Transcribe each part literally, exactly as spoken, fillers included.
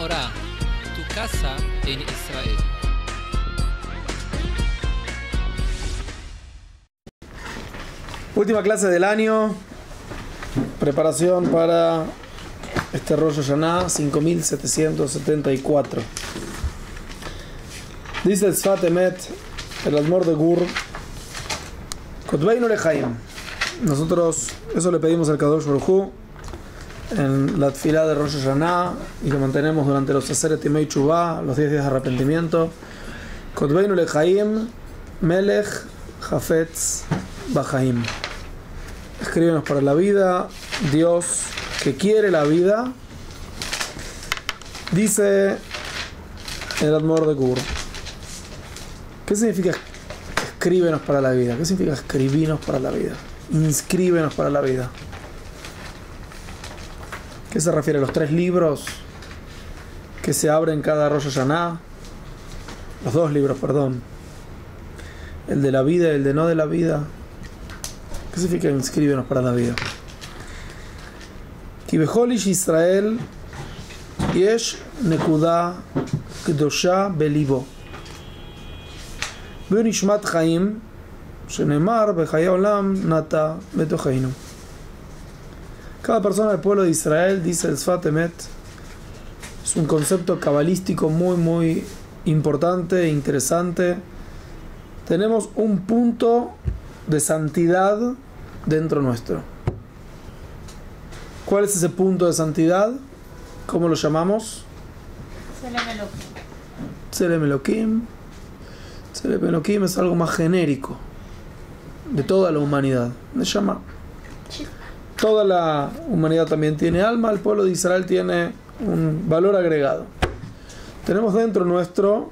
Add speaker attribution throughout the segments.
Speaker 1: Orá, tu casa en Israel.
Speaker 2: Última clase del año. Preparación para este Rosh Hashanah cinco mil setecientos setenta y cuatro. Dice el Sfat Emet, el Admor de Gur, Kotbeinu lechaim. Nosotros eso le pedimos al Kadosh Baruj Hu en la tefilá de Rosh Hashanah y lo mantenemos durante los Aseret Yemei Teshuvah, los diez días de arrepentimiento. Kotbeinu lechaim, Melech Hafetz Bachaim. Escríbenos para la vida, Dios que quiere la vida. Dice el Admor de Gur. ¿Qué significa escríbenos para la vida? ¿Qué significa escribinos para la vida? Inscríbenos para la vida. ¿Qué se refiere a los tres libros que se abren cada Rosh Hashanah? Los dos libros, perdón. El de la vida y el de no de la vida. ¿Qué significa inscríbenos para la vida? Ki bechol ish Israel yesh nekuda kedosha belibo. Nishmat Chaim, shenemar bechayei olam nata betocheinu. Cada persona del pueblo de Israel, dice el Sfat Emet, es un concepto cabalístico muy muy importante e interesante. Tenemos un punto de santidad dentro nuestro. ¿Cuál es ese punto de santidad? ¿Cómo lo llamamos?
Speaker 3: Tzelem Elokim.
Speaker 2: Tzelem Elokim. Tzelem Elokim es algo más genérico de toda la humanidad. Me llama. Toda la humanidad también tiene alma. El pueblo de Israel tiene un valor agregado. Tenemos dentro nuestro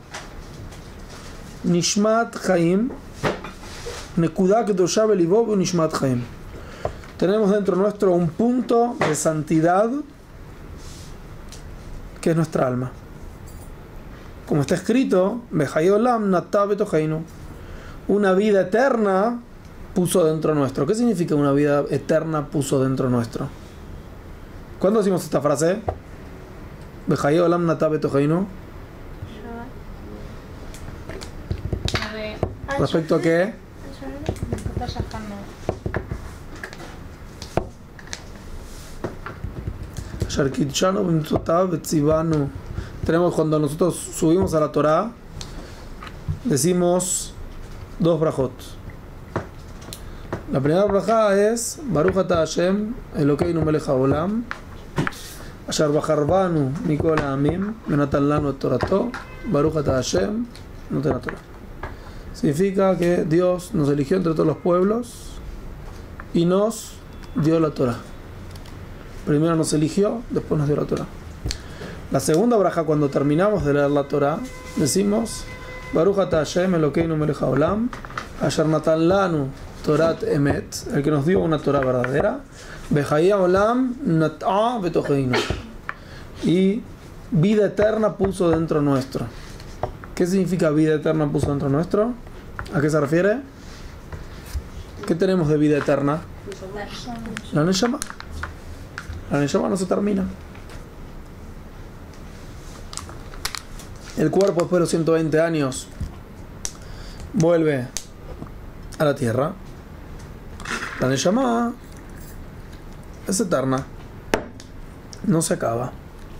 Speaker 2: Nishmat Chaim, Nekuda Kedosha Belibo Nishmat Chaim. Tenemos dentro nuestro un punto de santidad que es nuestra alma. Como está escrito, Bechayei olam nata betocheinu. Una vida eterna puso dentro nuestro. ¿Qué significa una vida eterna puso dentro nuestro? ¿Cuándo decimos esta frase? Bechayei olam nata betocheinu. ¿Respecto a qué? Tenemos cuando nosotros subimos a la Torah, decimos dos brajot. La primera braja es Baruch ata Hashem Elokeinu melech haolam asher bachar banu mikol ha'amim venatan lanu et torato Baruch ata Hashem noten haTorah. Significa que Dios nos eligió entre todos los pueblos y nos dio la Torah. Primero nos eligió, después nos dio la Torah. La segunda braja, cuando terminamos de leer la Torah, decimos Baruch ata Hashem Elokeinu melech haolam asher natan lanu Torat emet, el que nos dio una Torah verdadera, Bechayei olam nata betocheinu, y vida eterna puso dentro nuestro. ¿Qué significa vida eterna puso dentro nuestro? ¿A qué se refiere? ¿Qué tenemos de vida eterna? La Neshama. La Neshama no se termina. El cuerpo después de los ciento veinte años vuelve a la tierra. La Neshama es eterna, no se acaba.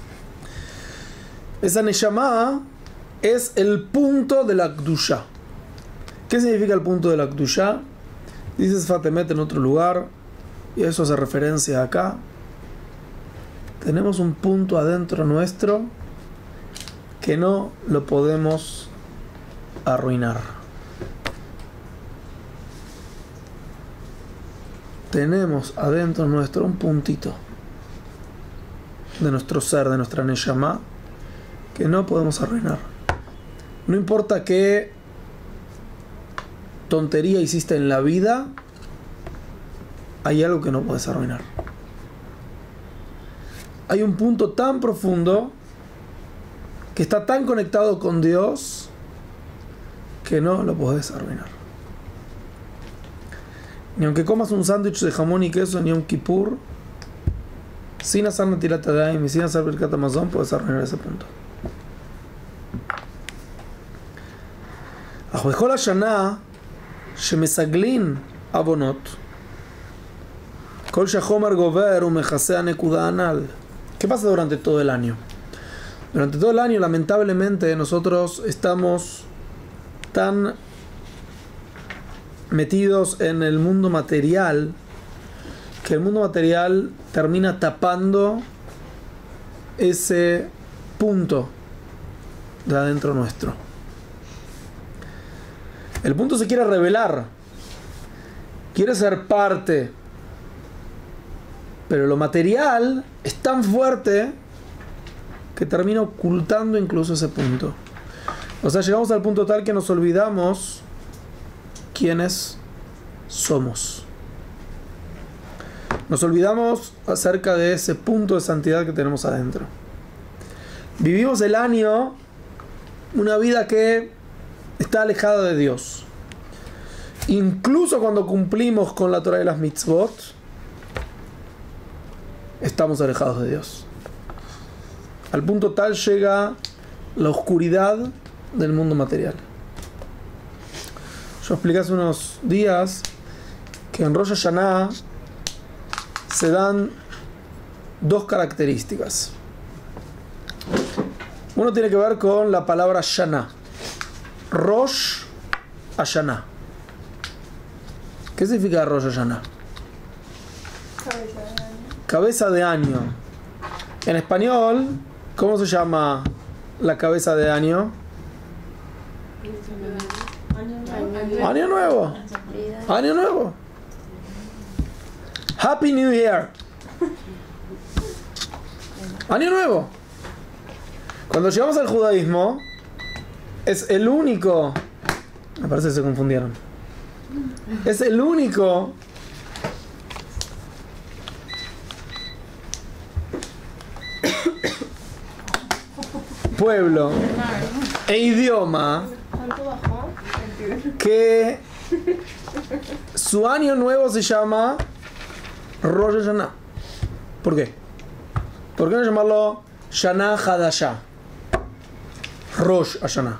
Speaker 2: Esa Neshama es el punto de la Kedusha. ¿Qué significa el punto de la Kedusha? Dice Sfat Emet en otro lugar, y eso hace referencia acá. Tenemos un punto adentro nuestro que no lo podemos arruinar. Tenemos adentro nuestro un puntito de nuestro ser, de nuestra Neshama, que no podemos arruinar. No importa qué tontería hiciste en la vida, hay algo que no puedes arruinar. Hay un punto tan profundo que está tan conectado con Dios que no lo puedes arruinar. Ni aunque comas un sándwich de jamón y queso en Yom Kippur, sin hacer Netilat Yadayim y sin hacer Birkat Hamazon, puedes arruinar ese punto. אך בכל השנה שמסגלין עוונות, כל שהחומר גובר ומכסה הנקודה הנ"ל. ¿Qué pasa durante todo el año? Durante todo el año, lamentablemente, nosotros estamos tan metidos en el mundo material que el mundo material termina tapando ese punto de adentro nuestro. El punto se quiere revelar, quiere ser parte, pero lo material es tan fuerte que termina ocultando incluso ese punto. O sea, llegamos al punto tal que nos olvidamos quiénes somos. Nos olvidamos acerca de ese punto de santidad que tenemos adentro. Vivimos el año una vida que está alejada de Dios. Incluso cuando cumplimos con la Torah y las mitzvot, estamos alejados de Dios. Al punto tal llega la oscuridad del mundo material. Yo expliqué hace unos días que en Rosh Hashanah se dan dos características. Uno tiene que ver con la palabra Shana. Rosh Hashanah. ¿Qué significa Rosh Hashanah? Cabeza de año. En español, ¿cómo se llama la cabeza de año? Año nuevo. Año nuevo. Happy New Year. Año nuevo. Cuando llegamos al judaísmo, es el único. Me parece que se confundieron. Es el único pueblo e idioma que su año nuevo se llama Rosh Hashanah. ¿Por qué? ¿Por qué no llamarlo Shana Hadashah? Rosh Hashanah.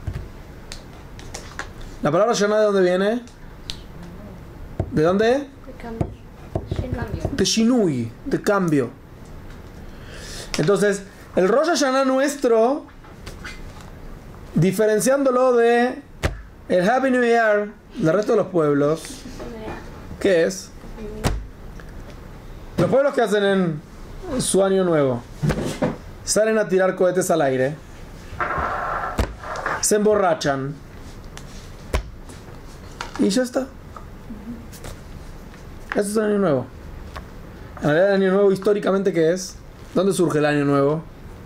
Speaker 2: ¿La palabra Shana de dónde viene? ¿De dónde?
Speaker 4: De cambio.
Speaker 2: De Shinui, de cambio. Entonces, el Rosh Hashanah nuestro, diferenciándolo de el Happy New Year del resto de los pueblos, ¿qué es? Los pueblos que hacen en su año nuevo salen a tirar cohetes al aire, se emborrachan y ya está. Eso es el año nuevo. En realidad, el año nuevo históricamente, ¿qué es? ¿Dónde surge el año nuevo?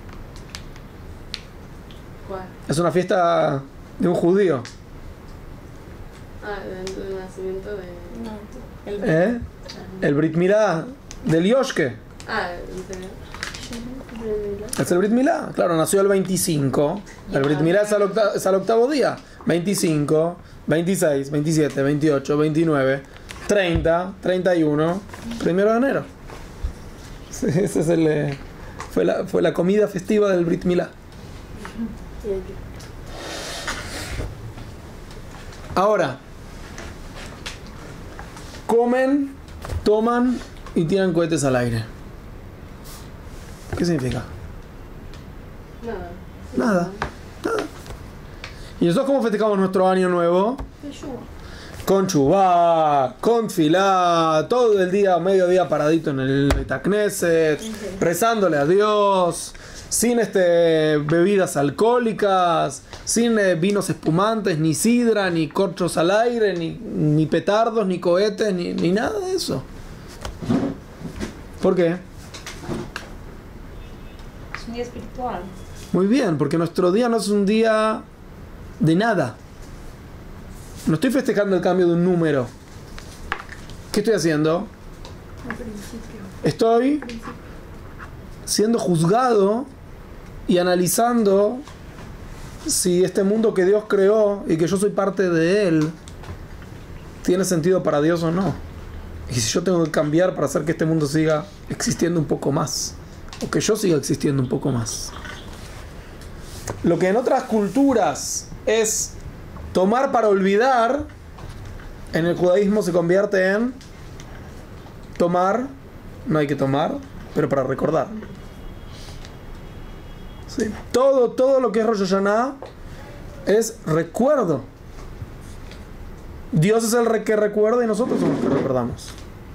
Speaker 4: ¿Cuál?
Speaker 2: Es una fiesta de un judío.
Speaker 4: Ah, del, del nacimiento de...
Speaker 3: No, el
Speaker 2: ¿Eh? El Brit Milá del Yoshke.
Speaker 4: Ah, ¿en serio?
Speaker 2: Es el Brit Milá. Claro, nació el veinticinco. El Brit Milá es al, octavo, es al octavo día. veinticinco, veintiséis, veintisiete, veintiocho, veintinueve, treinta, treinta y uno. Primero de enero. Sí, ese es el, eh, fue, la, fue la comida festiva del Brit Milá. Ahora, comen, toman y tiran cohetes al aire. ¿Qué significa?
Speaker 4: Nada.
Speaker 2: Nada, nada. ¿Y nosotros cómo festejamos nuestro año nuevo? Con chubá, con filá, todo el día, medio día paradito en el Beit Knesset, rezándole a Dios, sin este bebidas alcohólicas, sin eh, vinos espumantes, ni sidra, ni corchos al aire, ni, ni petardos, ni cohetes, ni, ni nada de eso. ¿Por qué?
Speaker 3: Es un día espiritual.
Speaker 2: Muy bien, porque nuestro día no es un día de nada. No estoy festejando el cambio de un número. ¿Qué estoy haciendo? Estoy siendo juzgado y analizando si este mundo que Dios creó y que yo soy parte de él tiene sentido para Dios o no. Y si yo tengo que cambiar para hacer que este mundo siga existiendo un poco más. o que yo siga existiendo un poco más. Lo que en otras culturas es tomar para olvidar, en el judaísmo se convierte en tomar, no hay que tomar, pero para recordar. ¿Sí? Todo, todo lo que es Rosh Hashanah es recuerdo. Dios es el que recuerda y nosotros somos los que recordamos.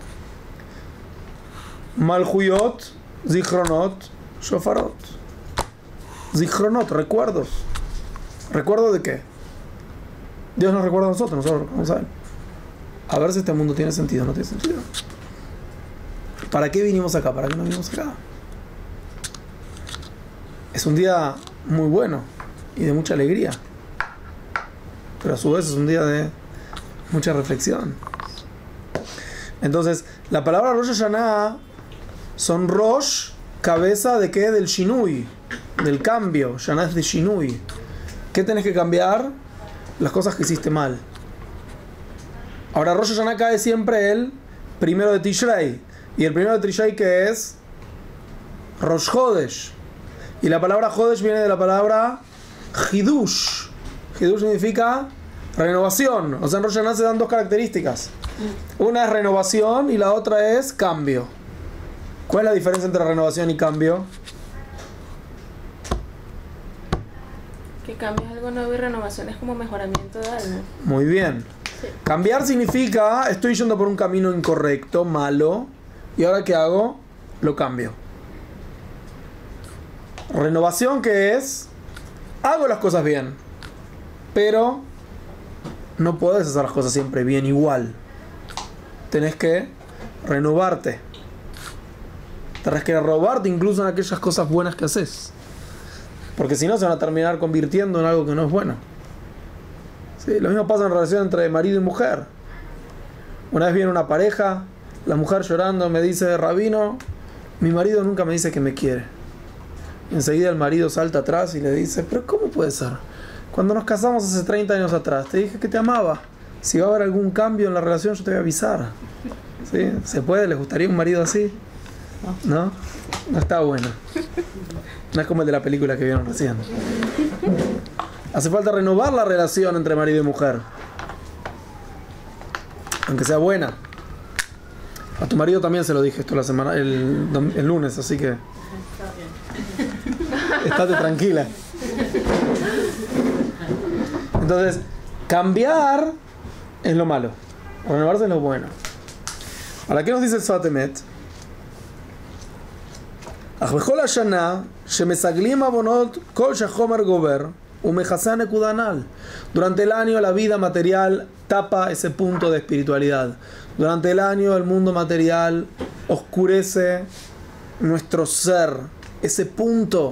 Speaker 2: Malhuyot, Zichronot, Shofarot. Zichronot, recuerdos. ¿Recuerdo de qué? Dios nos recuerda a nosotros, nosotros recordamos a Él. A ver si este mundo tiene sentido o no tiene sentido. ¿Para qué vinimos acá? ¿Para qué no vinimos acá? Es un día muy bueno y de mucha alegría, pero a su vez es un día de mucha reflexión. Entonces, la palabra Rosh Hashanah son Rosh, cabeza de qué? Del Shinui, del cambio. Hashanah es de Shinui. ¿Qué tenés que cambiar? Las cosas que hiciste mal. Ahora, Rosh Hashanah cae siempre el primero de Tishrei. Y el primero de Tishrei, ¿qué es? Rosh Hodesh. Y la palabra Hodesh viene de la palabra Hidush. Hidush significa renovación. O sea, en Rosh Hashanah se dan dos características. Una es renovación y la otra es cambio. ¿Cuál es la diferencia entre renovación y cambio?
Speaker 4: Que cambio es algo nuevo y renovación es como mejoramiento de algo.
Speaker 2: Muy bien.
Speaker 4: Sí.
Speaker 2: Cambiar significa, estoy yendo por un camino incorrecto, malo, y ahora ¿qué hago? Lo cambio. Renovación, ¿qué es? Hago las cosas bien, pero no podés hacer las cosas siempre bien igual. Tenés que renovarte. Tenés que renovarte incluso en aquellas cosas buenas que haces, porque si no se van a terminar convirtiendo en algo que no es bueno. Sí, lo mismo pasa en relación entre marido y mujer. Una vez viene una pareja, la mujer llorando me dice: Rabino, mi marido nunca me dice que me quiere. Enseguida el marido salta atrás y le dice: pero ¿cómo puede ser? Cuando nos casamos hace treinta años atrás te dije que te amaba. Si va a haber algún cambio en la relación yo te voy a avisar. ¿Sí? ¿Se puede? ¿Les gustaría un marido así? ¿No? No está bueno. No es como el de la película que vieron recién. Hace falta renovar la relación entre marido y mujer, aunque sea buena. A tu marido también se lo dije esto la semana, el, el lunes, así que estate tranquila. Entonces, cambiar es lo malo, renovarse es lo bueno. Ahora, ¿qué nos dice el Sfat Emet? אך בכל השנה שמסגלים עוונות כל שהחומר גובר ומכסה נקודה הנ"ל. Durante el año la vida material tapa ese punto de espiritualidad. Durante el año el mundo material oscurece nuestro ser, ese punto.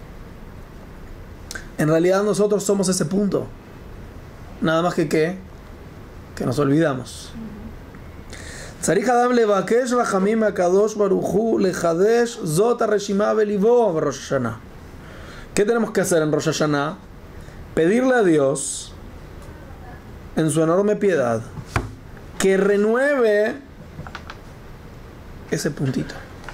Speaker 2: En realidad nosotros somos ese punto. Nada más que ¿qué? Que nos olvidamos. צריך אדם לבקש רחמים מהקדוש ברוך הוא לחדש זאת הרשימה בליבו בראש השנה. ¿Qué tenemos que hacer en Rosh Hashanah? Pedirle a Dios, en su enorme piedad, que renueve ese puntito.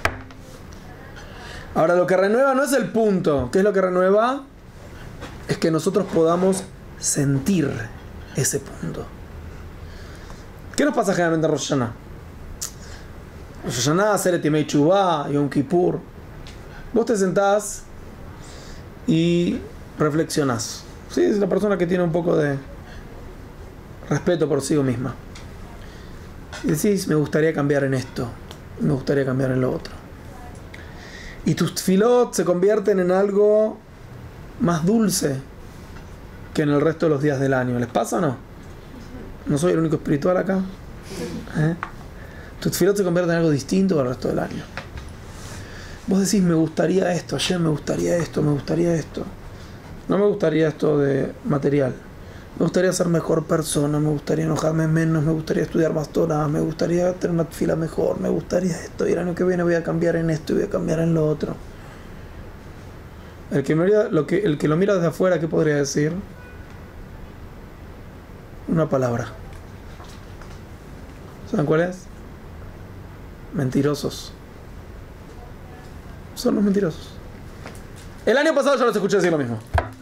Speaker 2: Ahora, lo que renueva no es el punto. ¿Qué es lo que renueva? Es que nosotros podamos sentir ese punto. ¿Qué nos pasa generalmente en Rosh Hashanah? Rosh Hashanah, Aseret Yemei Teshuvah, Yom Kippur. Vos te sentás y reflexionás. Sí, es la persona que tiene un poco de respeto por sí misma. Y decís: me gustaría cambiar en esto, me gustaría cambiar en lo otro. Y tus tfilot se convierten en algo más dulce que en el resto de los días del año. ¿Les pasa o no? ¿No soy el único espiritual acá? ¿Eh? Tu tfilot se convierte en algo distinto al resto del año. Vos decís: me gustaría esto, ayer me gustaría esto, me gustaría esto. No me gustaría esto de material. Me gustaría ser mejor persona, me gustaría enojarme menos, me gustaría estudiar más Torah, me gustaría tener una tefila mejor, me gustaría esto, y el año que viene voy a cambiar en esto y voy a cambiar en lo otro. El que, mira, lo, que, el que lo mira desde afuera, ¿qué podría decir? Una palabra. ¿Saben cuál es? Mentirosos. son los mentirosos. El año pasado yo los escuché decir lo mismo.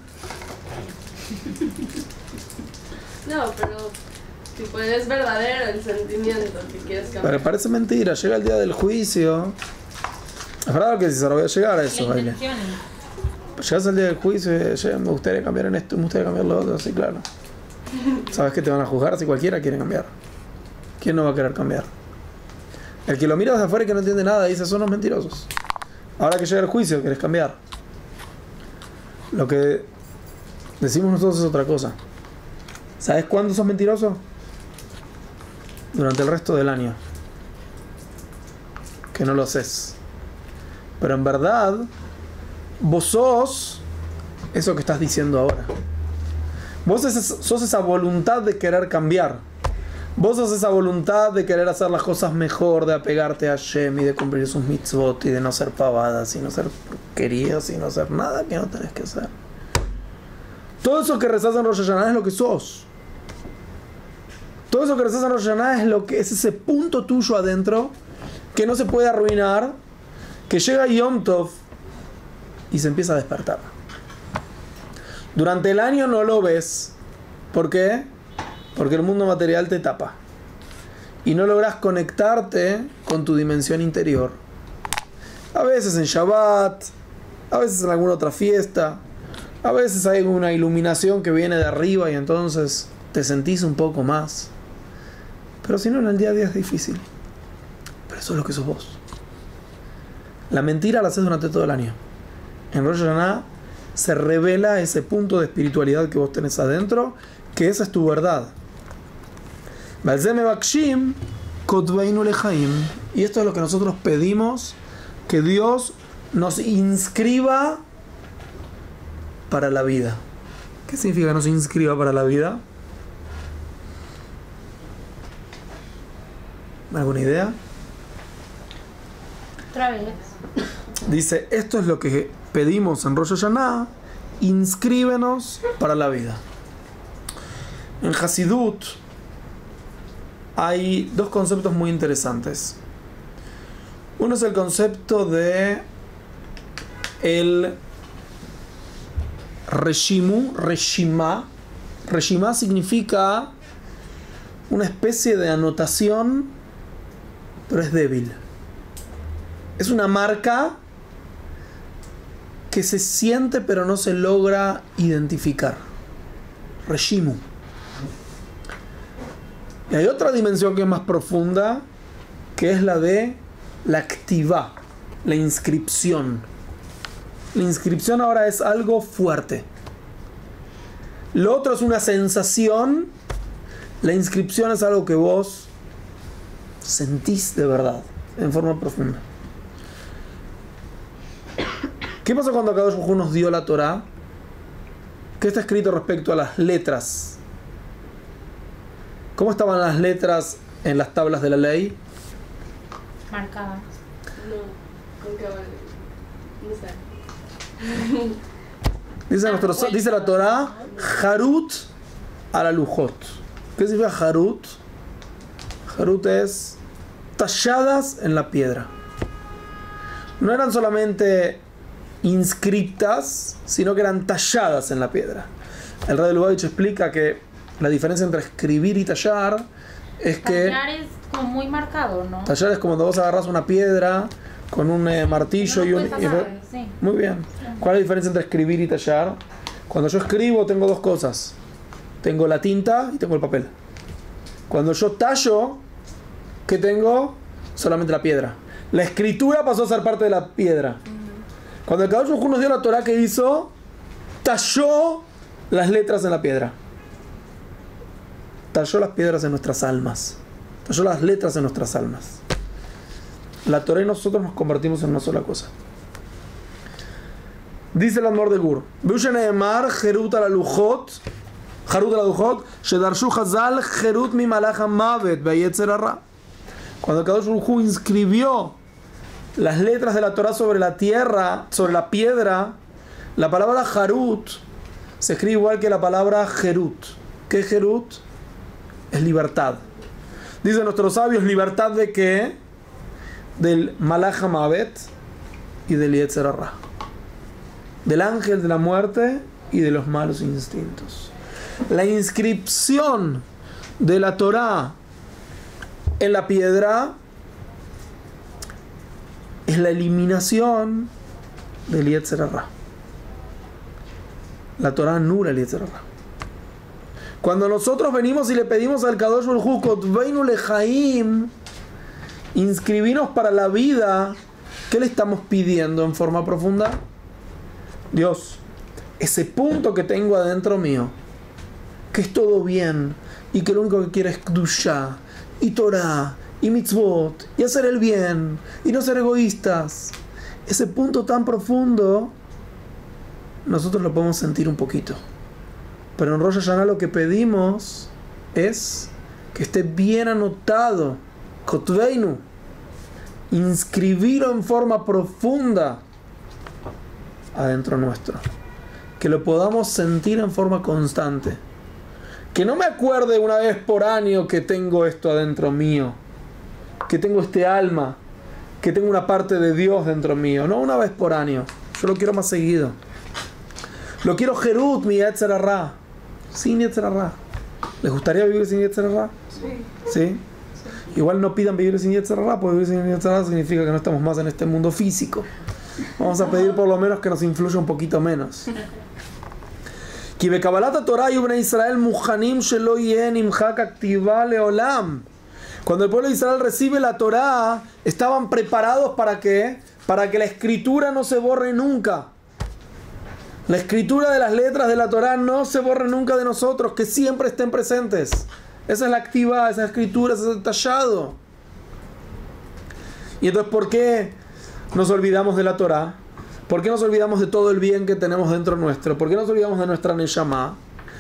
Speaker 4: No, pero tipo, es verdadero el sentimiento que quieres cambiar.
Speaker 2: Pero parece mentira, llega el día del juicio. Es verdad que si ahora voy a llegar a eso,
Speaker 3: La
Speaker 2: baile.
Speaker 3: intención.
Speaker 2: Llegas al día del juicio y dices, me gustaría cambiar en esto, me gustaría cambiar lo otro, sí, claro. ¿Sabes que te van a juzgar si cualquiera quiere cambiar? ¿Quién no va a querer cambiar? El que lo mira desde afuera y que no entiende nada dice, son los mentirosos. Ahora que llega el juicio, querés cambiar. Lo que decimos nosotros es otra cosa. ¿Sabes cuándo sos mentiroso? Durante el resto del año. Que no lo haces. Pero en verdad, vos sos eso que estás diciendo ahora. Vos sos esa voluntad de querer cambiar. Vos sos esa voluntad de querer hacer las cosas mejor, de apegarte a Hashem y de cumplir sus mitzvot y de no ser pavadas y no ser porquerías y no hacer nada que no tenés que hacer. Todo eso que rezás en Rosh Hashanah es lo que sos. Todo eso que rezás en Rosh Hashanah es, lo que, es ese punto tuyo adentro que no se puede arruinar, que llega Yom Tov y se empieza a despertar. Durante el año no lo ves. ¿Por qué? Porque el mundo material te tapa. Y no logras conectarte con tu dimensión interior. A veces en Shabbat, a veces en alguna otra fiesta, a veces hay una iluminación que viene de arriba y entonces te sentís un poco más. Pero si no, en el día a día es difícil. Pero eso es lo que sos vos. La mentira la haces durante todo el año. En Rosh Hashanah se revela ese punto de espiritualidad que vos tenés adentro, que esa es tu verdad. Y esto es lo que nosotros pedimos, que Dios nos inscriba para la vida. ¿Qué significa nos inscriba para la vida? ¿Alguna idea?
Speaker 3: Otra vez.
Speaker 2: Dice, esto es lo que pedimos en Rosh Hashanah, inscríbenos para la vida. En Hasidut hay dos conceptos muy interesantes. Uno es el concepto de el Reshimu, Reshima. Reshima significa una especie de anotación, pero es débil. Es una marca que se siente pero no se logra identificar. Reshimu. Y hay otra dimensión que es más profunda, que es la de la activa, la inscripción. La inscripción ahora es algo fuerte. Lo otro es una sensación. La inscripción es algo que vos sentís de verdad, en forma profunda. ¿Qué pasa cuando Akadosh Baruj Hu nos dio la Torá? ¿Qué está escrito respecto a las letras? ¿Cómo estaban las letras en las tablas de la ley?
Speaker 3: Marcadas.
Speaker 4: No, con cabal. No sé.
Speaker 2: Dice, nuestro, dice la Torá, Harut a la Lujot. ¿Qué significa Harut? Harut es talladas en la piedra. No eran solamente inscriptas, sino que eran talladas en la piedra. El Rey de Lubavitch explica que la diferencia entre escribir y tallar es que...
Speaker 3: Tallar es como muy marcado, ¿no?
Speaker 2: Tallar es como cuando vos agarrás una piedra con un eh, martillo
Speaker 3: No
Speaker 2: y un...
Speaker 3: puedes
Speaker 2: y-
Speaker 3: agarrar, sí.
Speaker 2: Muy bien. ¿Cuál es la diferencia entre escribir y tallar? Cuando yo escribo tengo dos cosas. Tengo la tinta y tengo el papel. Cuando yo tallo, ¿qué tengo? Solamente la piedra. La escritura pasó a ser parte de la piedra. Cuando el Kadosh Baruj Hu nos dio la Torá, ¿qué hizo? Talló las letras en la piedra. Talló las piedras en nuestras almas. Talló las letras en nuestras almas. La Torá y nosotros nos convertimos en una sola cosa. Dice el Admor de Gur: Beusheneemar, Jerut a la Lujot, Jarut a la Lujot, Shedarshu Hazal, Jerut mi Malacha Mavet, Beyetzer Arra. Cuando el Kadosh Baruj Hu inscribió las letras de la Torá sobre la tierra, sobre la piedra, la palabra Jarut se escribe igual que la palabra Jerut. ¿Qué es Jerut? Es libertad. Dicen nuestros sabios, ¿libertad de qué? Del Malach Mavet y del Yetzer Hara, del ángel de la muerte y de los malos instintos. La inscripción de la Torá en la piedra es la eliminación del Yetzer Hara. La Torá anula el Yetzer Hara. Cuando nosotros venimos y le pedimos al Kadosh Baruj Hu, Kotveinu lechaim, inscribirnos para la vida, ¿qué le estamos pidiendo en forma profunda? Dios, ese punto que tengo adentro mío, que es todo bien, y que lo único que quiero es Kedushá, y Torah, y mitzvot, y hacer el bien, y no ser egoístas. Ese punto tan profundo, nosotros lo podemos sentir un poquito. Pero en Rosh Hashanah lo que pedimos es que esté bien anotado, Kotveinu, inscribirlo en forma profunda adentro nuestro, que lo podamos sentir en forma constante, que no me acuerde una vez por año que tengo esto adentro mío, que tengo este alma, que tengo una parte de Dios dentro mío, no una vez por año, yo lo quiero más seguido. Lo quiero Jerut, mi Yetzer Hara, sin Yetzer Hara. ¿Les gustaría vivir sin Yetzer Hara?
Speaker 4: Sí.
Speaker 2: ¿Sí? Igual no pidan vivir sin Yetzer Hara, porque vivir sin Yetzer Hara significa que no estamos más en este mundo físico. Vamos a pedir por lo menos que nos influya un poquito menos. Ki bekabalat Torah y Bnei Israel muhanim shelo yeh nimchak aktiva leolam. Cuando el pueblo de Israel recibe la Torah, estaban preparados para qué? Para que la escritura no se borre nunca. La escritura de las letras de la Torah no se borre nunca de nosotros, que siempre estén presentes. Esa es la activa, esa escritura, ese es el tallado. Y entonces, ¿por qué nos olvidamos de la Torah? ¿Por qué nos olvidamos de todo el bien que tenemos dentro nuestro? ¿Por qué nos olvidamos de nuestra Neshama?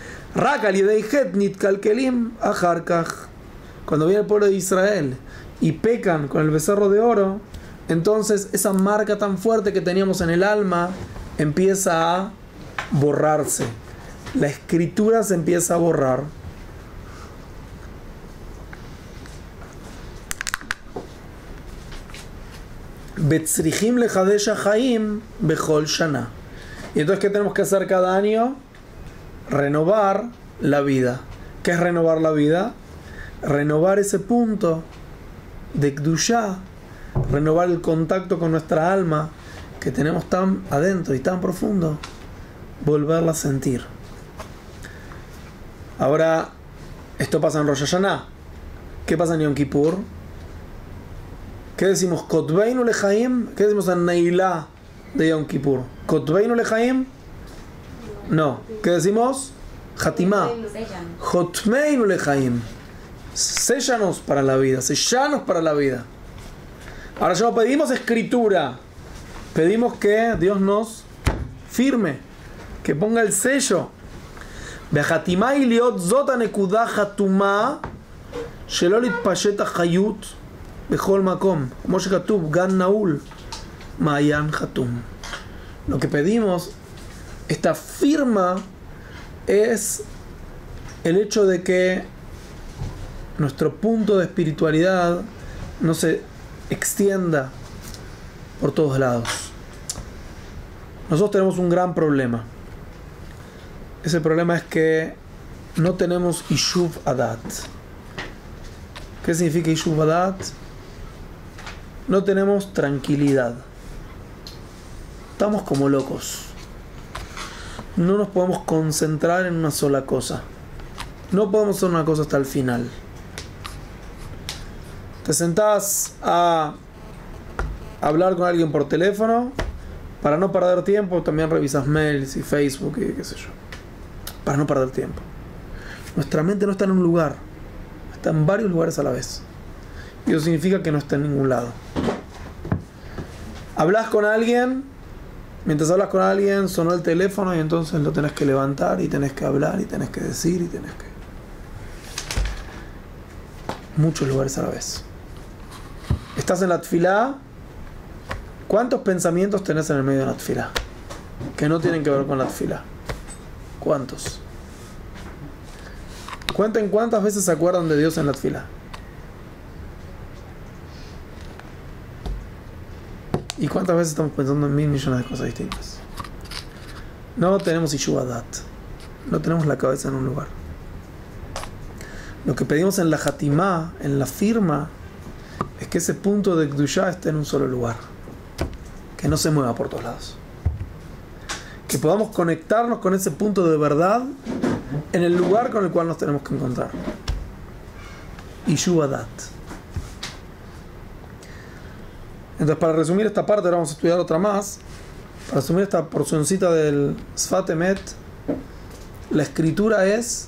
Speaker 2: Cuando viene el pueblo de Israel y pecan con el becerro de oro, entonces esa marca tan fuerte que teníamos en el alma empieza a borrarse. La escritura se empieza a borrar. Betzrichim lechadesh hachaim bechol shana. Y entonces, ¿qué tenemos que hacer cada año? Renovar la vida. ¿Qué es renovar la vida? Renovar ese punto de Kedushá, renovar el contacto con nuestra alma que tenemos tan adentro y tan profundo, volverla a sentir. Ahora, esto pasa en Rosh Hashanah. ¿Qué pasa en Yom Kippur? ¿Qué decimos? Kotveinu lechaim. ¿Qué decimos en Neilá de Yom Kippur? ¿Kotveinu lechaim? No. ¿Qué decimos? Hatimá. Hotmeinu lechaim. Séllanos para la vida. Sellanos para la vida. Ahora ya no pedimos escritura. Pedimos que Dios nos firme, que ponga el sello. Behatimá y liot zota nekuda hatuma shelo litpashet hachayut bechol makom como shekatuv gan naul ma'ayan hatum. Lo que pedimos, esta firma, es el hecho de que nuestro punto de espiritualidad no se extienda por todos lados. Nosotros tenemos un gran problema. Ese problema es que no tenemos Ishuv Adat. ¿Qué significa Ishuv Adat? No tenemos tranquilidad. Estamos como locos. No nos podemos concentrar en una sola cosa. No podemos hacer una cosa hasta el final. Te sentás a hablar con alguien por teléfono, para no perder tiempo, también revisas mails y Facebook y qué sé yo. Para no perder tiempo. Nuestra mente no está en un lugar, está en varios lugares a la vez. Y eso significa que no está en ningún lado. Hablas con alguien, mientras hablas con alguien sonó el teléfono y entonces lo tenés que levantar y tenés que hablar y tenés que decir y tenés que... Muchos lugares a la vez. Estás en la tefilá. ¿Cuántos pensamientos tenés en el medio de la tefilá que no tienen que ver con la tefilá? ¿Cuántos? Cuenten cuántas veces se acuerdan de Dios en la tefilá. ¿Y cuántas veces estamos pensando en mil millones de cosas distintas? No tenemos Ishuadat. No tenemos la cabeza en un lugar. Lo que pedimos en la Hatimá, en la firma, es que ese punto de Kedushá esté en un solo lugar. Que no se mueva por todos lados. Que podamos conectarnos con ese punto de verdad en el lugar con el cual nos tenemos que encontrar. Ishuadat. Entonces, para resumir esta parte, ahora vamos a estudiar otra más. Para resumir esta porcioncita del Sfat Emet, la escritura es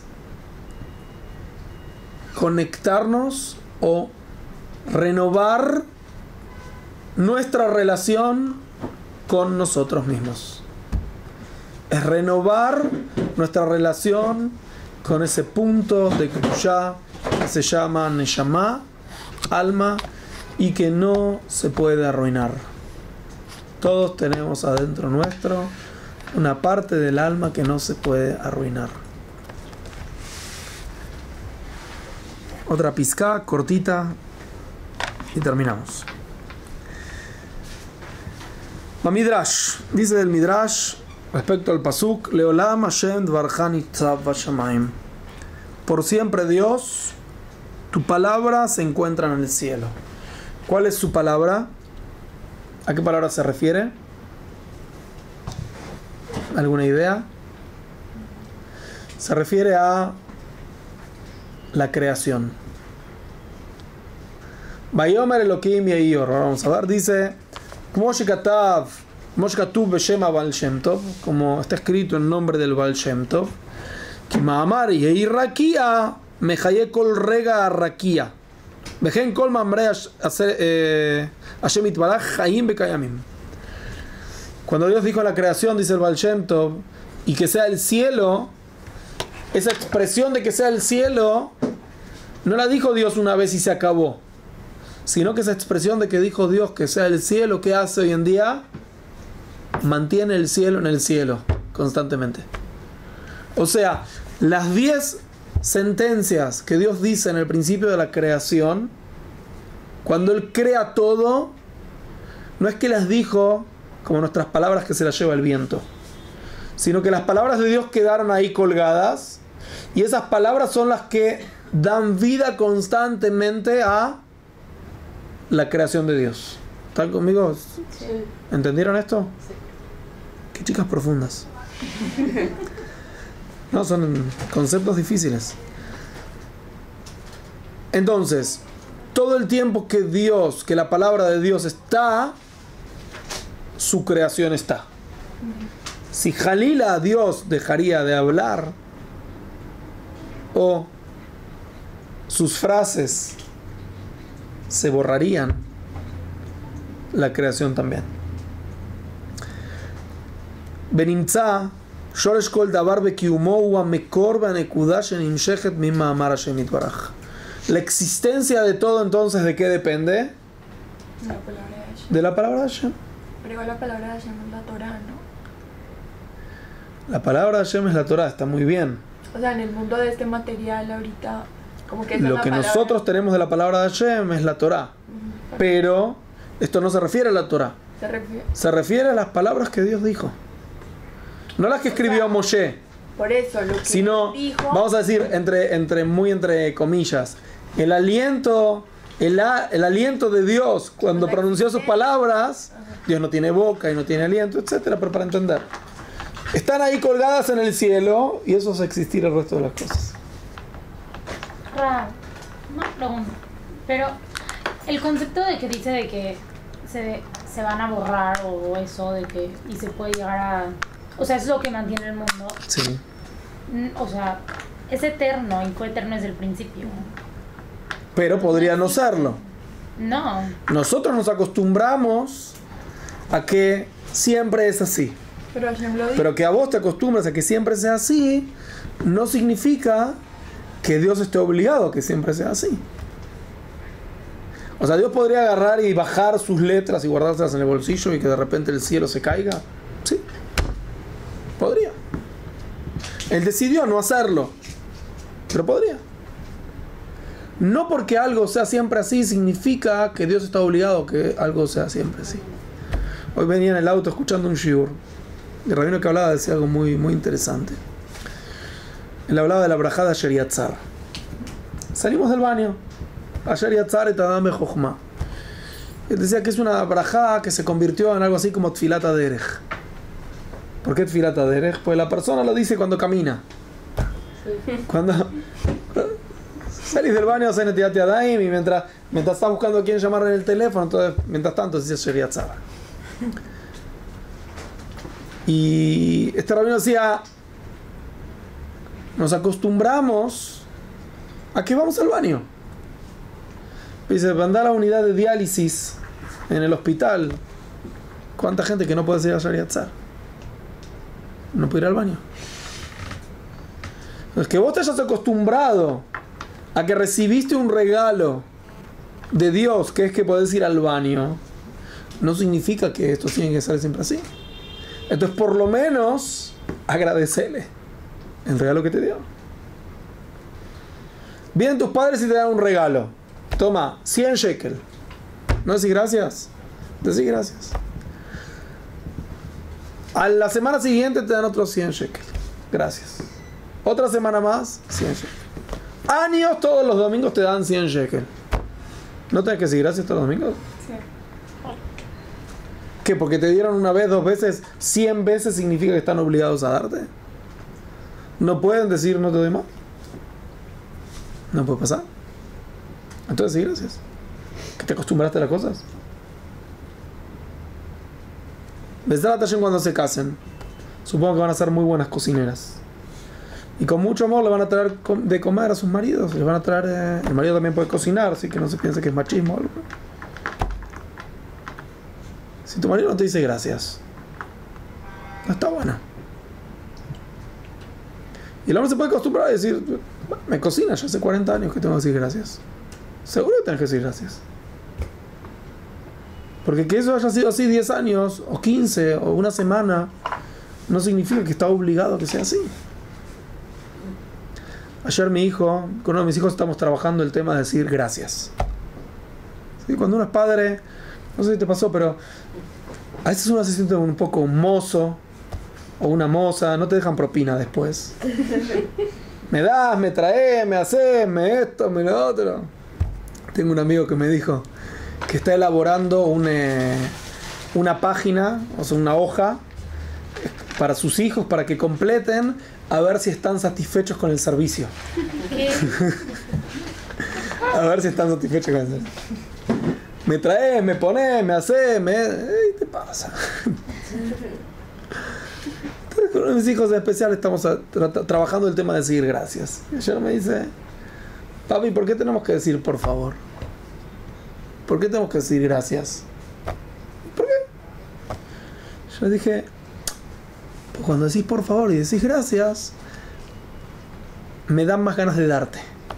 Speaker 2: conectarnos o renovar nuestra relación con nosotros mismos. Es renovar nuestra relación con ese punto de Kedushá que se llama Neshama, alma, y que no se puede arruinar. Todos tenemos adentro nuestro una parte del alma que no se puede arruinar. Otra pizca cortita y terminamos. Midrash, dice del Midrash respecto al pasuk: Leolam Hashem dvarcha nitzav bashamayim. Por siempre Dios, tu palabra se encuentra en el cielo. ¿Cuál es su palabra? ¿A qué palabra se refiere? ¿Alguna idea? Se refiere a la creación. Vayomer Elohim Yayor. Ahora vamos a ver, dice como shekatav, como shekatuv beshem Baal Shem Tov, como está escrito en nombre del Baal Shem Tov, ki ma'amar Yair rakia mechaye kol rega rakia vejen kol mamre Hashem itbaraj hayim bekayamim. Cuando Dios dijo en la creación, dice el Baal Shem Tov, y que sea el cielo, esa expresión de que sea el cielo no la dijo Dios una vez y se acabó, sino que esa expresión de que dijo Dios que sea el cielo, ¿qué hace hoy en día? Mantiene el cielo en el cielo constantemente. O sea, las diez sentencias que Dios dice en el principio de la creación, cuando Él crea todo, no es que las dijo como nuestras palabras que se las lleva el viento, sino que las palabras de Dios quedaron ahí colgadas, y esas palabras son las que dan vida constantemente a la creación de Dios. ¿Están conmigo?
Speaker 4: Sí.
Speaker 2: ¿Entendieron esto?
Speaker 4: Sí.
Speaker 2: Qué chicas profundas. No, son conceptos difíciles. Entonces, todo el tiempo que Dios, que la palabra de Dios está, su creación está. Si Jalila Dios dejaría de hablar, o sus frases se borrarían, la creación también. Benimtza shoresh kol davar bekiumo hu hamekor vehanekuda shenimshechet mima'amar Hashem yitbaraj. La existencia de todo, entonces, ¿de qué depende?
Speaker 5: La palabra de Hashem.
Speaker 2: De la palabra de Hashem.
Speaker 5: Pero igual la palabra de Hashem es la Torah, ¿no?
Speaker 2: La palabra de Hashem es la Torah, está muy bien.
Speaker 5: O sea, en el mundo de este material ahorita, como que esa
Speaker 2: Lo
Speaker 5: es la
Speaker 2: que
Speaker 5: palabra.
Speaker 2: nosotros tenemos de la palabra de Hashem es la Torah.
Speaker 5: Ujú.
Speaker 2: Pero esto no se refiere a la Torah.
Speaker 5: Se refiere.
Speaker 2: Se refiere a las palabras que Dios dijo. No las que escribió Moshe,
Speaker 5: Por eso, lo que
Speaker 2: sino,
Speaker 5: dijo.
Speaker 2: vamos a decir, entre, entre, muy entre comillas, el aliento, el, a- el aliento de Dios cuando
Speaker 5: La
Speaker 2: pronunció sus
Speaker 5: existencia.
Speaker 2: palabras.
Speaker 5: Ajá.
Speaker 2: Dios no tiene boca y no tiene aliento, etcétera, pero para entender. Están ahí colgadas en el cielo y eso es existir el resto de las cosas.
Speaker 3: Ra, una pregunta. Pero el concepto de que dice de que se, se van a borrar o eso, de que y se puede llegar a... O sea, es lo que mantiene el mundo.
Speaker 2: Sí.
Speaker 3: Mm, O sea, es eterno y fue eterno desde el principio.
Speaker 2: Pero podría no serlo.
Speaker 3: No.
Speaker 2: Nosotros nos acostumbramos a que siempre es así.
Speaker 5: Pero Hashem lo dijo.
Speaker 2: Pero que a vos te acostumbras a que siempre sea así, no significa que Dios esté obligado a que siempre sea así. O sea, Dios podría agarrar y bajar sus letras y guardárselas en el bolsillo y que de repente el cielo se caiga. Sí, podría. Él decidió no hacerlo, pero podría. No porque algo sea siempre así significa que Dios está obligado a que algo sea siempre así. Hoy venía en el auto escuchando un shiur. El rabino que hablaba decía algo muy, muy interesante. Él hablaba de la brajá de Asher Yatzar. Salimos del baño. Asher Yatzar et Adam bechokhmah. Él decía que es una brajá que se convirtió en algo así como Tfilat Haderech. ¿Por qué Tfilat Haderech? Pues la persona lo dice cuando camina. Cuando salís del baño, haces Netilat Yadayim y mientras, mientras estás buscando a quién llamar en el teléfono, entonces, mientras tanto, dice Asher Yatzar. Y este rabino decía, nos acostumbramos a que vamos al baño. Dice, mandar a la unidad de diálisis en el hospital. ¿Cuánta gente que no puede ir a Asher Yatzar? No puede ir al baño. Entonces, que vos te hayas acostumbrado a que recibiste un regalo de Dios, que es que podés ir al baño, no significa que esto tiene que ser siempre así. Entonces, por lo menos, agradecele el regalo que te dio. Vienen tus padres y te dan un regalo. Toma, cien shekel. ¿No decís gracias? Decís gracias. A la semana siguiente te dan otros cien shekel. Gracias. Otra semana más, cien shekel. Años, todos los domingos te dan cien shekel. ¿No tenés que decir gracias todos los domingos?
Speaker 5: Sí.
Speaker 2: ¿Qué? Porque te dieron una vez, dos veces, cien veces significa que están obligados a darte. ¿No pueden decir no te doy más? ¿No puede pasar? Entonces sí, gracias. ¿Que te acostumbraste a las cosas? Besar a cuando se casen, supongo que van a ser muy buenas cocineras. Y con mucho amor le van a traer de comer a sus maridos. Les van a traer... Eh, el marido también puede cocinar, así que no se piense que es machismo o algo. Si tu marido no te dice gracias, no está bueno. Y el hombre se puede acostumbrar a decir, me cocina, ya hace cuarenta años que tengo que decir gracias. Seguro que tenés que decir gracias. Porque que eso haya sido así diez años, o quince, o una semana, no significa que está obligado a que sea así. Ayer mi hijo, con uno de mis hijos estamos trabajando el tema de decir gracias. ¿Sí? Cuando uno es padre, no sé si te pasó, pero a veces uno se siente un poco un mozo o una moza, no te dejan propina después. Me das, me traes, me haces, me esto, me lo otro. Tengo un amigo que me dijo que está elaborando un, eh, una página, o sea, una hoja para sus hijos, para que completen, a ver si están satisfechos con el servicio.
Speaker 3: ¿Qué?
Speaker 2: A ver si están satisfechos con el servicio. Me traes, me pones, me haces, me... ¿Qué te pasa? Entonces, con uno de mis hijos en especial estamos a, tra trabajando el tema de decir gracias. Y ayer me dice, papi, ¿por qué tenemos que decir por favor? ¿Por qué tenemos que decir gracias? ¿Por qué? Yo le dije, pues cuando decís por favor y decís gracias, me dan más ganas de darte.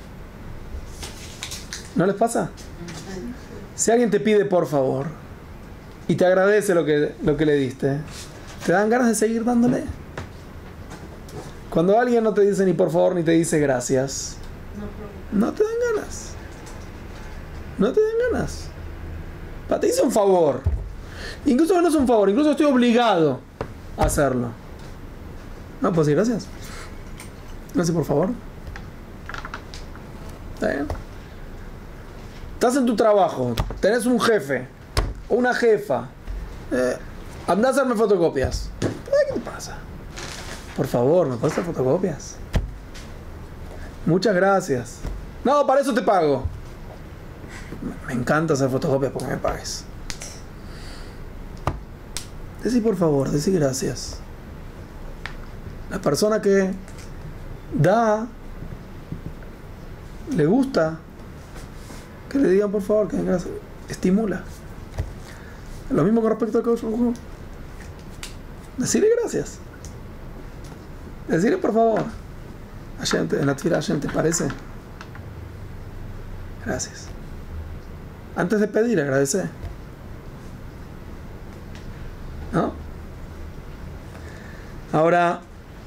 Speaker 2: ¿No les pasa? Si alguien te pide por favor y te agradece lo que, lo que le diste, te dan ganas de seguir dándole. Cuando alguien no te dice ni por favor ni te dice gracias, no te dan ganas. No te dan ganas. Pa, te hice un favor. Incluso no es un favor, incluso estoy obligado a hacerlo. No puedo decir gracias. Gracias por favor. ¿Está bien? Estás en tu trabajo, tenés un jefe o una jefa. Eh, andá a hacerme fotocopias. ¿Qué te pasa? Por favor, ¿me puedes hacer fotocopias? Muchas gracias. No, para eso te pago. Me encanta hacer fotocopias porque me pagues. Decí por favor, decí gracias. La persona que da, le gusta que le digan por favor, que gracias, estimula. Lo mismo con respecto al Kodesh. Decirle gracias. Decirle por favor. Hashem, en la tefila Hashem, ¿te parece? Gracias. Antes de pedir, agradecer. ¿No? Ahora,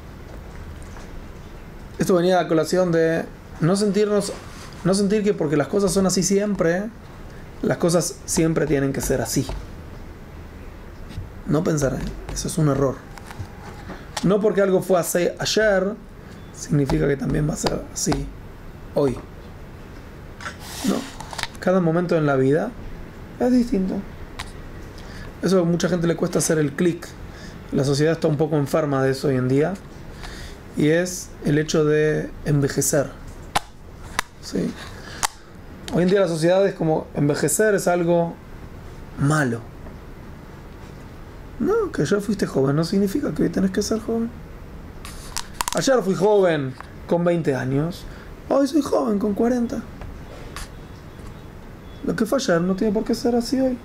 Speaker 2: esto venía a la colación de no sentirnos, no sentir que porque las cosas son así siempre, las cosas siempre tienen que ser así. No pensar ahí. Eso es un error. No porque algo fue así ayer, significa que también va a ser así hoy. No. Cada momento en la vida es distinto. Eso a mucha gente le cuesta hacer el clic. La sociedad está un poco enferma de eso hoy en día. Y es el hecho de envejecer. ¿Sí? Hoy en día la sociedad es como envejecer es algo malo. No, que ayer fuiste joven no significa que hoy tenés que ser joven. Ayer fui joven con veinte años. Hoy soy joven con cuarenta. Lo que fue ayer no tiene por qué ser así hoy.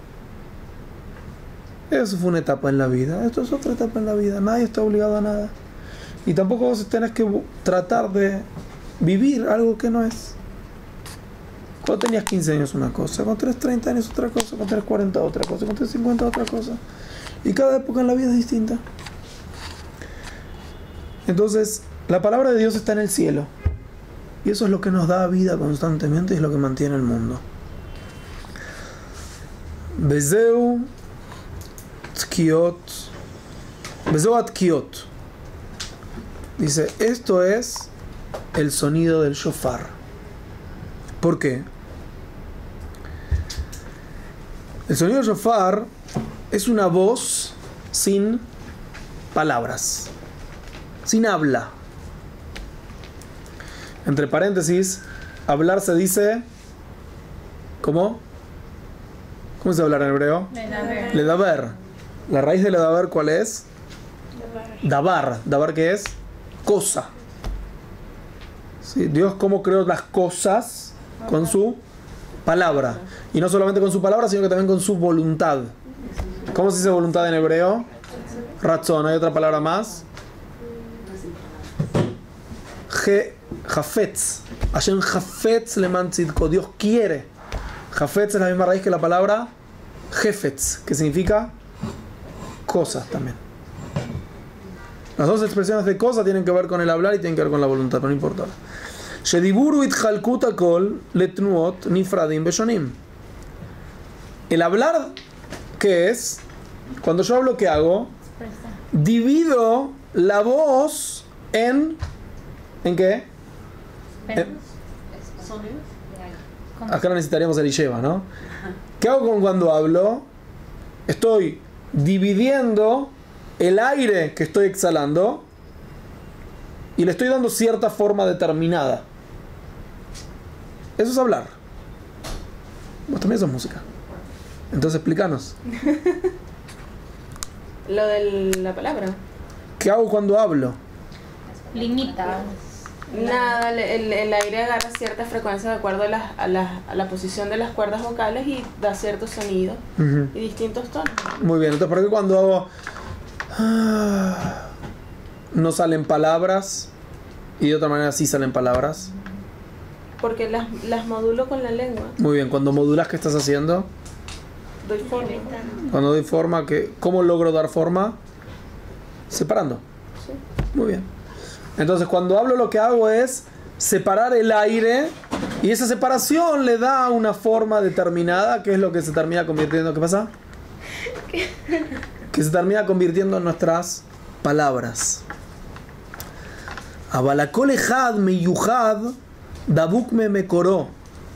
Speaker 2: Eso fue una etapa en la vida. Esto es otra etapa en la vida. Nadie está obligado a nada. Y tampoco vos tenés que tratar de vivir algo que no es. Cuando tenías quince años una cosa, cuando tenés treinta años otra cosa, cuando tenés cuarenta otra cosa, cuando tenés cincuenta otra cosa. Y cada época en la vida es distinta. Entonces, la palabra de Dios está en el cielo. Y eso es lo que nos da vida constantemente y es lo que mantiene el mundo. Bezeu tkiot. Bezeu atkiot. Dice, esto es el sonido del shofar. ¿Por qué? El sonido del shofar es una voz sin palabras, sin habla. Entre paréntesis, hablar se dice, ¿cómo? ¿Cómo se habla en hebreo?
Speaker 3: Ledaber.
Speaker 2: Ledaber. La raíz de ledaber, ¿cuál es? Dabar. Dabar, ¿qué es? Cosa. ¿Sí? Dios cómo creó las cosas con su palabra. Y no solamente con su palabra, sino que también con su voluntad. ¿Cómo se dice voluntad en hebreo? Ratzon. ¿Hay otra palabra más? Je, Jafetz. Hashem Jafetz leman tzidko. Dios quiere. Jafetz es la misma raíz que la palabra Jefetz, que significa cosas también. Las dos expresiones de cosa tienen que ver con el hablar y tienen que ver con la voluntad, pero no importa. Shediburu itchalkut akol letnuot nifradim beshonim. El hablar, ¿qué es? Cuando yo hablo, ¿qué hago? Divido la voz en... ¿En qué? En, acá necesitaríamos el Isheva, ¿no? ¿Qué hago con cuando hablo? Estoy dividiendo el aire que estoy exhalando y le estoy dando cierta forma determinada. Eso es hablar. Vos también sos música. Entonces explícanos.
Speaker 5: Lo de la palabra.
Speaker 2: ¿Qué hago cuando hablo?
Speaker 3: Limita.
Speaker 5: Nada, el, el, el aire agarra cierta frecuencia de acuerdo a la, a, la, a la posición de las cuerdas vocales y da cierto sonido uh-huh. y distintos tonos.
Speaker 2: Muy bien, entonces ¿por qué cuando hago ah, no salen palabras y de otra manera sí salen palabras?
Speaker 5: Porque las, las modulo con la lengua.
Speaker 2: Muy bien, cuando modulas, ¿qué estás haciendo?
Speaker 5: Doy forma.
Speaker 2: Cuando doy forma, ¿qué? ¿Cómo logro dar forma? Separando.
Speaker 5: Sí.
Speaker 2: Muy bien. Entonces cuando hablo lo que hago es separar el aire y esa separación le da una forma determinada que es lo que se termina convirtiendo. ¿Qué pasa? Que se termina convirtiendo en nuestras palabras. Abalakol ejad meyuhad dabuk me mekoró.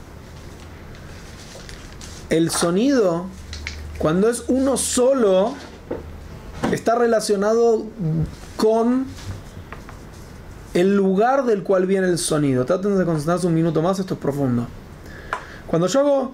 Speaker 2: El sonido, cuando es uno solo, está relacionado con el lugar del cual viene el sonido. Traten de concentrarse un minuto más, esto es profundo. Cuando yo hago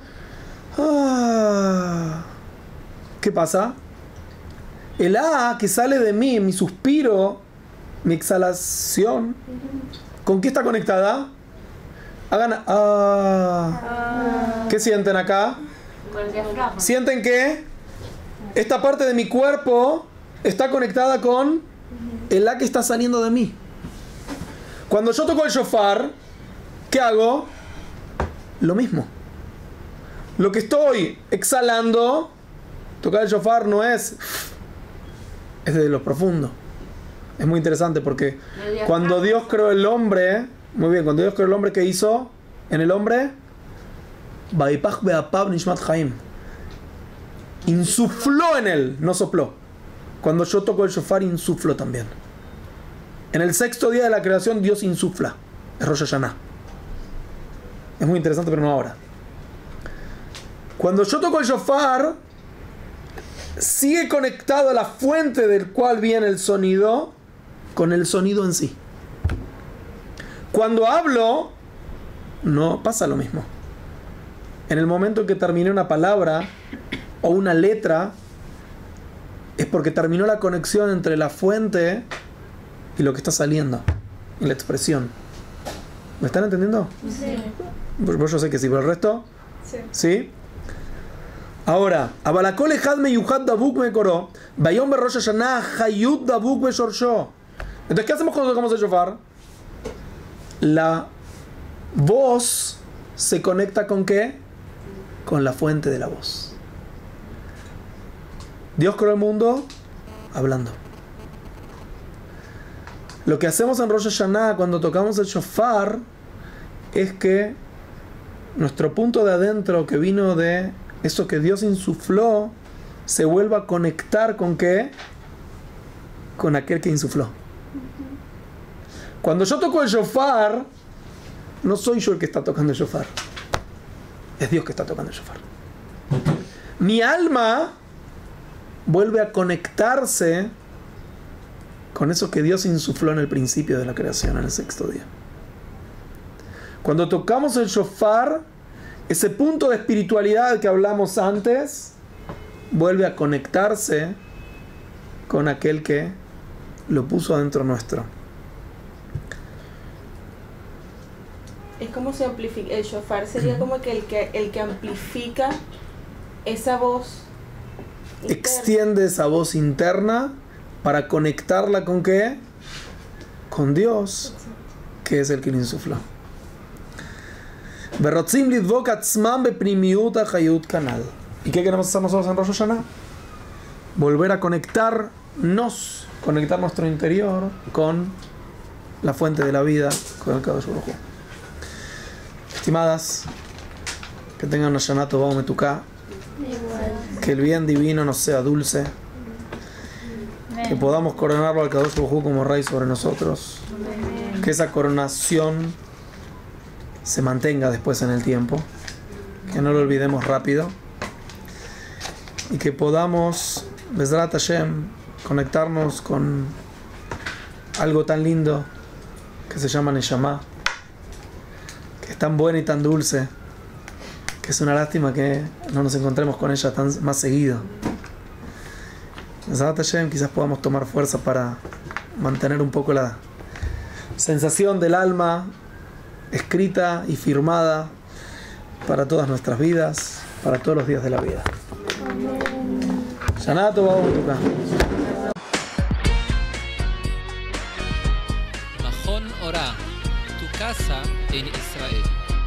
Speaker 2: ah, ¿qué pasa? El A que sale de mí, mi suspiro, mi exhalación, ¿con qué está conectada? Hagan ah. ¿Qué sienten acá? Sienten que esta parte de mi cuerpo está conectada con el A que está saliendo de mí. Cuando yo toco el shofar, ¿qué hago? Lo mismo. Lo que estoy exhalando, tocar el shofar no es, es desde lo profundo. Es muy interesante porque cuando Dios creó el hombre, muy bien, cuando Dios creó el hombre, ¿qué hizo en el hombre? insufló en él, no sopló. Cuando yo toco el shofar, insuflo también. En el sexto día de la creación, Dios insufla. Es Rosh Hashanah. Es muy interesante, pero no ahora. Cuando yo toco el shofar, sigue conectado a la fuente del cual viene el sonido con el sonido en sí. Cuando hablo, no pasa lo mismo. En el momento en que terminé una palabra o una letra, es porque terminó la conexión entre la fuente y lo que está saliendo, y la expresión. ¿Me están entendiendo?
Speaker 3: Sí.
Speaker 2: Pues yo sé que sí, pero el resto,
Speaker 4: Sí.
Speaker 2: ¿sí? Ahora, Abalakol ejad meyuhad dabuk mekoró, bayom berosh hashanah hayud dabuk beshorsho. Entonces, ¿qué hacemos cuando tocamos el shofar? La voz se conecta ¿con qué? Con la fuente de la voz. Dios creó el mundo hablando. Lo que hacemos en Rosh Hashanah cuando tocamos el shofar es que nuestro punto de adentro que vino de eso que Dios insufló se vuelva a conectar ¿con qué? Con aquel que insufló. Cuando yo toco el shofar, no soy yo el que está tocando el shofar. Es Dios que está tocando el shofar. Mi alma vuelve a conectarse con eso que Dios insufló en el principio de la creación, en el sexto día. Cuando tocamos el shofar, ese punto de espiritualidad que hablamos antes vuelve a conectarse con aquel que lo puso adentro nuestro.
Speaker 5: Es como se amplifica, el shofar sería como que el que, el que amplifica esa voz interna.
Speaker 2: Extiende esa voz interna para conectarla ¿con qué? Con Dios, que es el que lo insufló. ¿Y qué queremos hacer nosotros en Rosh Hashanah? Volver a conectarnos, conectar nuestro interior con la fuente de la vida, con el Kadosh Baruj Hu. Estimadas, que tengan una Shana Tová Umetuká, que el bien divino nos sea dulce, que podamos coronarlo al Kadosh Baruj Hu como Rey sobre nosotros, que esa coronación se mantenga después en el tiempo, que no lo olvidemos rápido, y que podamos, Bezrat Hashem, conectarnos con algo tan lindo que se llama Neshama, que es tan buena y tan dulce, que es una lástima que no nos encontremos con ella tan más seguido. Bezrat Hashem, quizás podamos tomar fuerza para mantener un poco la sensación del alma escrita y firmada para todas nuestras vidas, para todos los días de la vida. Shana Tová Umetuká.
Speaker 1: Mahon Ora, tu casa en Israel.